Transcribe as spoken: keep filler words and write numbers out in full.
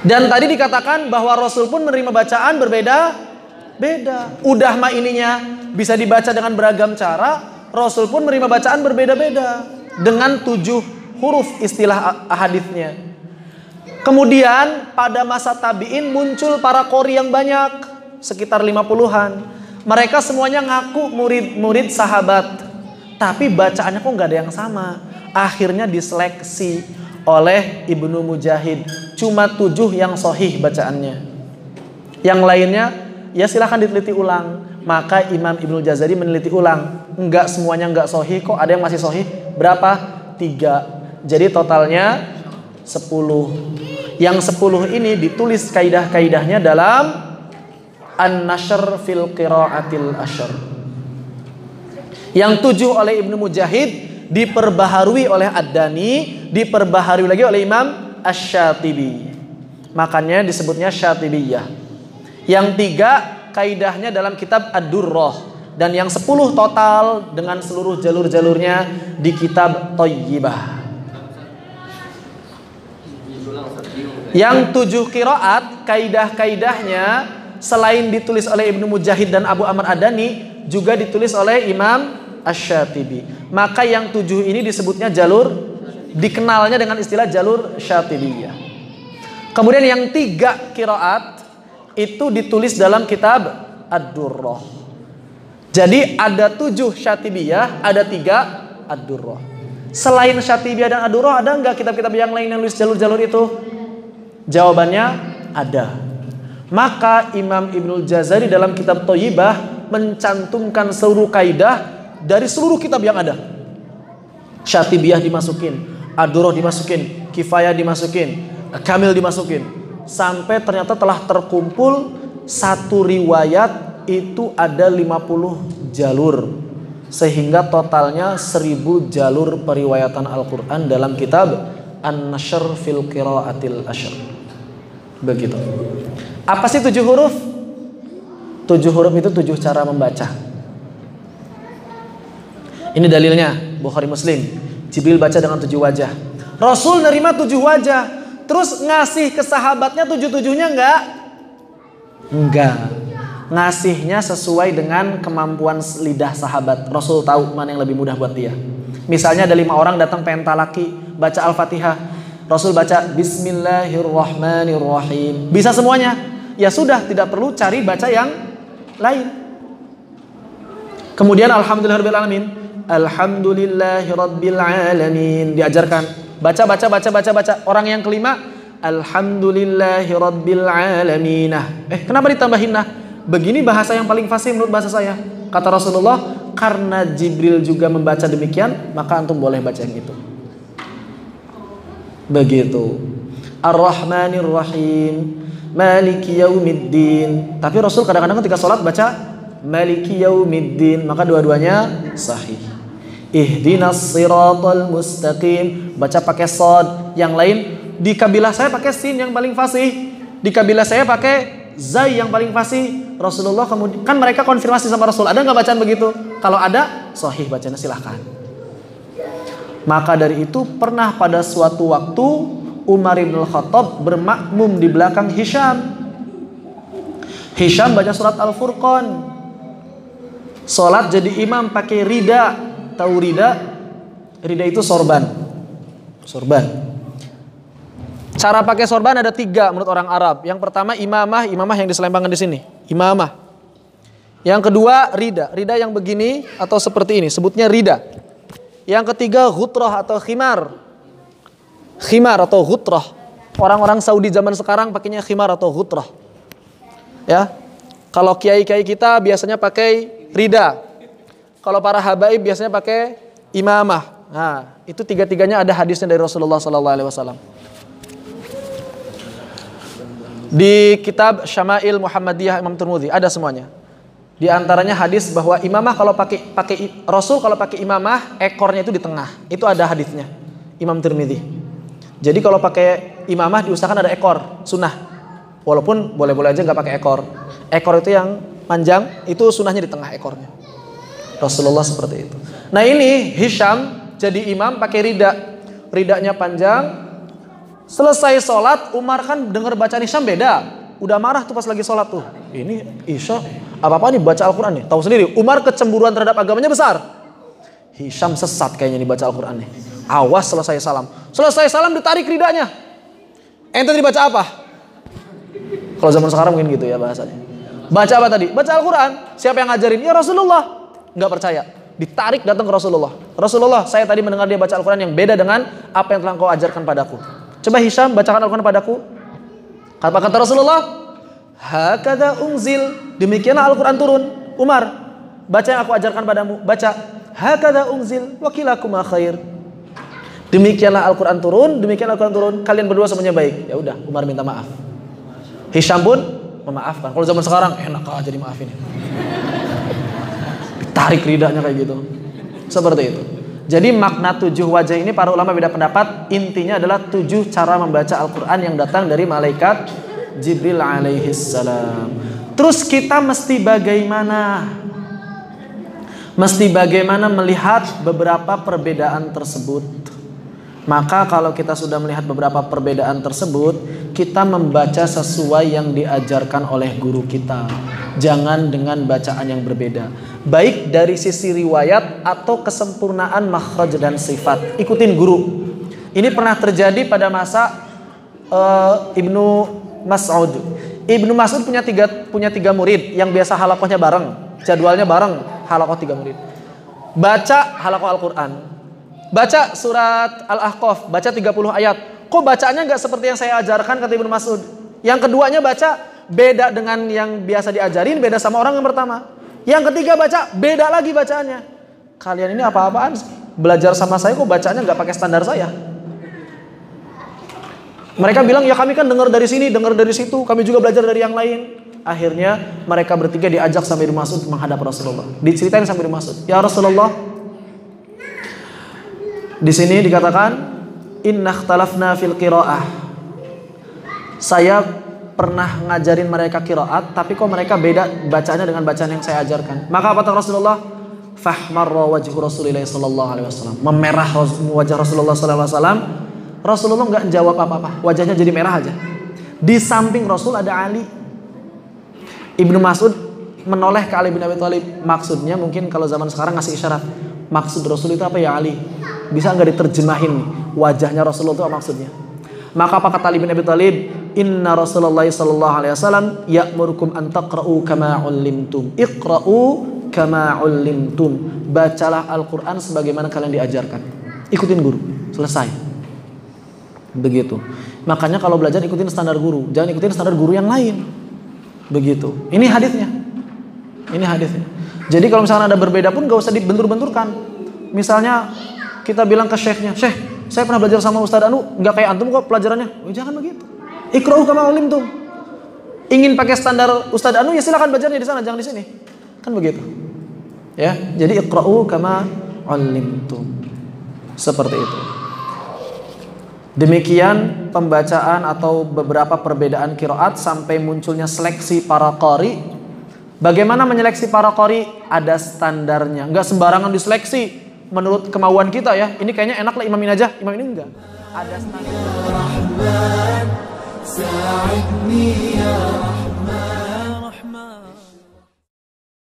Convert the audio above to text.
Dan tadi dikatakan bahwa Rasul pun menerima bacaan berbeda-beda. Udah mah ininya bisa dibaca dengan beragam cara, Rasul pun menerima bacaan berbeda-beda dengan tujuh huruf istilah hadisnya. Kemudian pada masa tabi'in muncul para qori yang banyak, sekitar lima puluhan. Mereka semuanya ngaku murid-murid sahabat, tapi bacaannya kok nggak ada yang sama. Akhirnya diseleksi oleh Ibnu Mujahid, cuma tujuh yang sahih bacaannya. Yang lainnya ya silahkan diteliti ulang. Maka Imam Ibnu Jazari meneliti ulang, enggak semuanya enggak sahih kok, ada yang masih sahih. Berapa? Tiga. Jadi totalnya sepuluh. Yang sepuluh ini ditulis kaidah-kaidahnya dalam An-Nashr fil Qiraatil Ashr. Yang tujuh oleh Ibnu Mujahid diperbaharui oleh Ad-Dani, diperbaharui lagi oleh Imam Asy-Syatibi. Makanya disebutnya Syatibiyah. Yang tiga kaidahnya dalam kitab Ad-Durrah, dan yang sepuluh total dengan seluruh jalur-jalurnya di kitab Thayyibah. Yang tujuh qiraat kaidah-kaidahnya selain ditulis oleh Ibnu Mujahid dan Abu Amr Ad-Dani juga ditulis oleh Imam Asy-Syatibi. Maka yang tujuh ini disebutnya jalur, dikenalnya dengan istilah jalur Syatibiyah. Kemudian yang tiga qiraat itu ditulis dalam kitab Ad-Durrah. Jadi ada tujuh Syatibiyah, ada tiga Ad-Durrah. Selain Syatibiyah dan Ad-Durrah, ada nggak kitab-kitab yang lain yang nulis jalur-jalur itu? Jawabannya ada. Maka Imam Ibnul Jazari dalam kitab Thayyibah mencantumkan seluruh kaidah dari seluruh kitab yang ada. Syatibiyah dimasukin, Ad-Durrah dimasukin, Kifayah dimasukin, Kamil dimasukin, sampai ternyata telah terkumpul satu riwayat itu ada lima puluh jalur, sehingga totalnya seribu jalur periwayatan Al-Quran dalam kitab An-Nashr fil Qiraatil Ashr. Begitu. Apa sih tujuh huruf? Tujuh huruf itu tujuh cara membaca. Ini dalilnya Bukhari Muslim. Jibril baca dengan tujuh wajah. Rasul nerima tujuh wajah, terus ngasih ke sahabatnya tujuh-tujuhnya enggak? Enggak. Ngasihnya sesuai dengan kemampuan lidah sahabat. Rasul tahu mana yang lebih mudah buat dia. Misalnya ada lima orang datang pengen talaki, baca Al-Fatihah. Rasul baca Bismillahirrahmanirrahim. Bisa semuanya? Ya sudah, tidak perlu cari baca yang lain. Kemudian Alhamdulillahirabbil alamin. Alhamdulillahirabbil alamin. Diajarkan baca baca baca baca baca. Orang yang kelima Alhamdulillahirabbil alamin. Eh, kenapa ditambahin nah? Begini bahasa yang paling fasih menurut bahasa saya. Kata Rasulullah, karena Jibril juga membaca demikian, maka antum boleh baca yang itu. Begitu. Ar-Rahmanir Rahim, Maliki Yaumiddin. Tapi Rasul kadang-kadang ketika sholat baca Maliki Yaumiddin, maka dua-duanya sahih. Ihdinas siratal mustaqim, baca pakai shad. Yang lain di kabilah saya pakai sin yang paling fasih. Di kabilah saya pakai zai yang paling fasih. Rasulullah kemudian kan mereka konfirmasi sama Rasul, ada nggak bacaan begitu? Kalau ada, sahih bacanya, silahkan. Maka dari itu pernah pada suatu waktu Umar bin Khattab bermakmum di belakang Hisham. Hisham baca surat Al-Furqan. Salat jadi imam pakai rida. Tahu rida? Rida itu sorban. Sorban. Cara pakai sorban ada tiga menurut orang Arab. Yang pertama imamah, imamah yang diselempangkan di sini, imamah. Yang kedua rida, rida yang begini atau seperti ini, sebutnya rida. Yang ketiga ghutrah atau khimar, khimar atau ghutrah. Orang-orang Saudi zaman sekarang pakainya khimar atau ghutrah. Ya, kalau kiai-kiai kita biasanya pakai rida. Kalau para habaib biasanya pakai imamah. Nah, itu tiga-tiganya ada hadisnya dari Rasulullah Sallallahu Alaihi Wasallam. Di kitab Syama'il Muhammadiyah Imam Tirmidzi ada semuanya. Di antaranya hadis bahwa imamah kalau pakai pakai Rasul kalau pakai imamah ekornya itu di tengah. Itu ada hadisnya Imam Tirmidzi. Jadi kalau pakai imamah diusahakan ada ekor, sunnah. Walaupun boleh-boleh aja nggak pakai ekor. Ekor itu yang panjang, itu sunnahnya di tengah ekornya. Rasulullah seperti itu. Nah ini Hisham jadi imam pakai rida. Ridanya panjang Selesai sholat, Umar kan dengar bacaan Hisham beda. Udah marah tuh pas lagi sholat tuh. Ini Isya, apa-apa nih baca Al-Quran nih. Tahu sendiri, Umar kecemburuan terhadap agamanya besar. Hisham sesat kayaknya nih baca Al-Quran nih. Awas selesai salam. Selesai salam ditarik ridanya. Ente tadi baca apa? Kalau zaman sekarang mungkin gitu ya bahasanya. Baca apa tadi? Baca Al-Quran. Siapa yang ngajarin? Ya Rasulullah. Nggak percaya. Ditarik datang ke Rasulullah. Rasulullah, saya tadi mendengar dia baca Al-Quran yang beda dengan apa yang telah kau ajarkan padaku. Coba Hisham bacakan Al-Quran padaku. Apa kata Rasulullah? Hakadha unzil. Demikianlah Al-Quran turun. Umar, baca yang aku ajarkan padamu. Baca. Hakadha unzil. Wakilakuma khair. Demikianlah Al-Quran turun. Demikianlah Al-Quran turun. Kalian berdua semuanya baik. Ya udah, Umar minta maaf. Hisham pun memaafkan. Kalau zaman sekarang enak aja dimaafin. Ditarik ridanya kayak gitu. Seperti itu. Jadi makna tujuh wajah ini para ulama beda pendapat. Intinya adalah tujuh cara membaca Al-Quran yang datang dari malaikat Jibril alaihissalam. Terus kita mesti bagaimana? Mesti bagaimana melihat beberapa perbedaan tersebut. Maka kalau kita sudah melihat beberapa perbedaan tersebut, kita membaca sesuai yang diajarkan oleh guru kita. Jangan dengan bacaan yang berbeda. Baik dari sisi riwayat atau kesempurnaan makhraj dan sifat. Ikutin guru. Ini pernah terjadi pada masa uh, Ibnu Mas'ud. Ibnu Mas'ud punya tiga, punya tiga murid yang biasa halakohnya bareng. Jadwalnya bareng, halakoh tiga murid. Baca halakoh Al-Quran. Baca surat Al-Ahqaf, baca tiga puluh ayat. Kok bacanya nggak seperti yang saya ajarkan, kata Ibnu Mas'ud. Yang keduanya baca beda dengan yang biasa diajarin, beda sama orang yang pertama. Yang ketiga baca beda lagi bacaannya. Kalian ini apa-apaan sih? Belajar sama saya kok bacanya nggak pakai standar saya. Mereka bilang ya kami kan dengar dari sini, dengar dari situ, kami juga belajar dari yang lain. Akhirnya mereka bertiga diajak sampai Ibnu Mas'ud menghadap Rasulullah. Diceritain sampai Ibnu Mas'ud, ya Rasulullah, di sini dikatakan inna ikhtalafna fil qiraah. Saya pernah ngajarin mereka qiraat, tapi kok mereka beda bacanya dengan bacaan yang saya ajarkan. Maka apa kata Rasulullah? Fahmarra wajhu Rasulillah sallallahu alaihi wasallam. Memerah wajah Rasulullah sallallahu alaihi wasallam. Rasulullah enggak jawab apa-apa, wajahnya jadi merah aja. Di samping Rasul ada Ali. Ibnu Mas'ud menoleh ke Ali bin Abi Thalib. Maksudnya mungkin kalau zaman sekarang ngasih isyarat. Maksud Rasul itu apa ya Ali? Bisa nggak diterjemahin nih wajahnya Rasulullah itu apa maksudnya? Maka apa kata Ali bin Abi Thalib? Inna Rasulullah sallallahu alaihi wasallam ya'murukum an taqra'u kama 'ullimtum. Iqra'u kama 'ullimtum. Bacalah Al-Qur'an sebagaimana kalian diajarkan. Ikutin guru. Selesai. Begitu. Makanya kalau belajar ikutin standar guru, jangan ikutin standar guru yang lain. Begitu. Ini hadisnya. Ini hadisnya. Jadi kalau misalnya ada berbeda pun gak usah dibentur-benturkan. Misalnya kita bilang ke syekhnya, Syekh, saya pernah belajar sama Ustadz Anu, nggak kayak antum kok pelajarannya. Oh, jangan begitu. Iqra'u kama 'ullimtum. Ingin pakai standar Ustadz Anu ya silakan belajarnya di sana, jangan di sini. Kan begitu. Ya, jadi iqra'u kama 'ullimtum. Seperti itu. Demikian pembacaan atau beberapa perbedaan qiraat sampai munculnya seleksi para qari. Bagaimana menyeleksi para qari? Ada standarnya. Enggak sembarangan diseleksi menurut kemauan kita ya. Ini kayaknya enak lah imamin aja. Imam ini enggak. Ada standar.